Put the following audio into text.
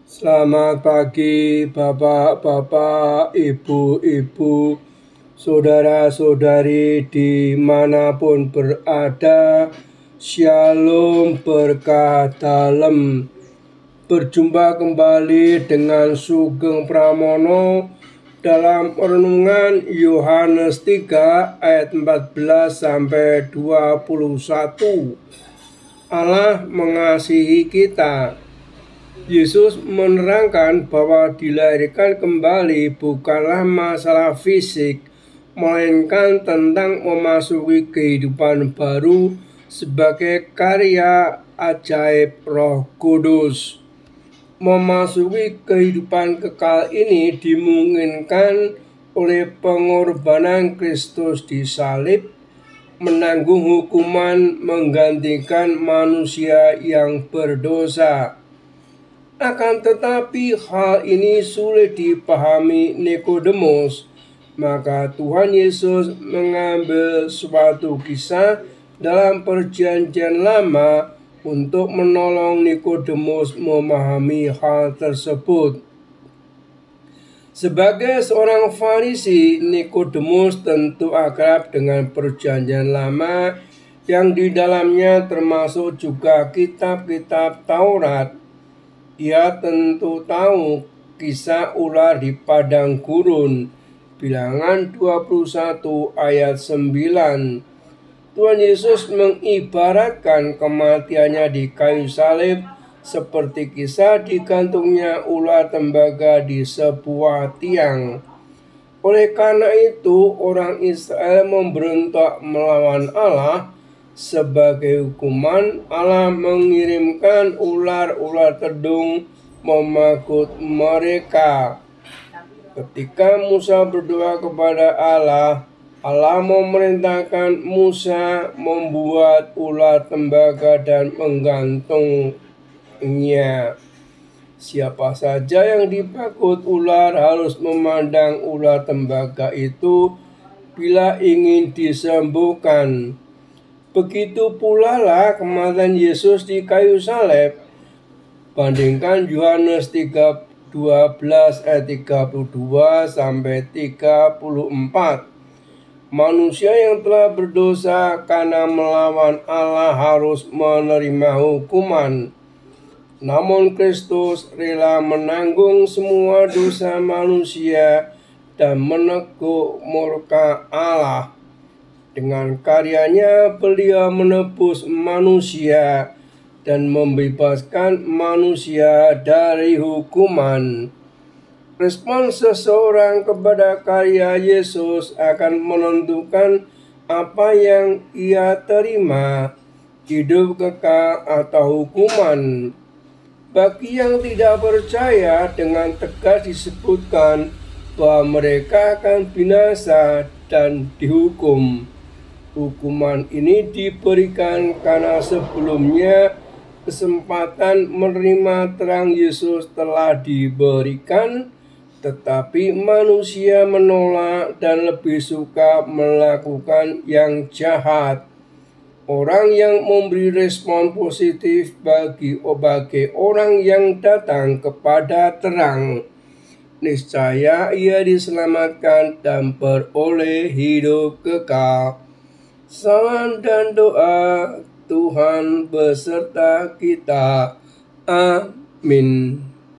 Selamat pagi Bapak-Bapak, Ibu-Ibu, Saudara-saudari dimanapun berada. Shalom, berkah dalam. Berjumpa kembali dengan Sugeng Pramono dalam renungan Yohanes 3 ayat 14-21. Allah mengasihi kita. Yesus menerangkan bahwa dilahirkan kembali bukanlah masalah fisik, melainkan tentang memasuki kehidupan baru sebagai karya ajaib Roh Kudus. Memasuki kehidupan kekal ini dimungkinkan oleh pengorbanan Kristus di salib, menanggung hukuman, menggantikan manusia yang berdosa. Akan tetapi hal ini sulit dipahami Nikodemus, maka Tuhan Yesus mengambil suatu kisah dalam Perjanjian Lama untuk menolong Nikodemus memahami hal tersebut. Sebagai seorang Farisi, Nikodemus tentu akrab dengan Perjanjian Lama yang di dalamnya termasuk juga kitab-kitab Taurat. Ia tentu tahu kisah ular di padang gurun, Bilangan 21 ayat 9. Tuhan Yesus mengibaratkan kematiannya di kayu salib seperti kisah digantungnya ular tembaga di sebuah tiang. Oleh karena itu, orang Israel memberontak melawan Allah. Sebagai hukuman, Allah mengirimkan ular-ular tedung memakut mereka. Ketika Musa berdoa kepada Allah, Allah memerintahkan Musa membuat ular tembaga dan menggantungnya. Siapa saja yang dipakut ular harus memandang ular tembaga itu bila ingin disembuhkan. Begitu pula lah kematian Yesus di kayu salib. Bandingkan Yohanes 3:12 ayat 32-34. Manusia yang telah berdosa karena melawan Allah harus menerima hukuman. Namun Kristus rela menanggung semua dosa manusia dan meneguk murka Allah. Dengan karyanya beliau menebus manusia dan membebaskan manusia dari hukuman. Respon seseorang kepada karya Yesus akan menentukan apa yang ia terima, hidup kekal atau hukuman. Bagi yang tidak percaya, dengan tegas disebutkan bahwa mereka akan binasa dan dihukum. Hukuman ini diberikan karena sebelumnya kesempatan menerima terang Yesus telah diberikan, tetapi manusia menolak dan lebih suka melakukan yang jahat. Orang yang memberi respon positif bagi orang yang datang kepada terang, niscaya ia diselamatkan dan beroleh hidup kekal. Salam dan doa, Tuhan beserta kita. Amin.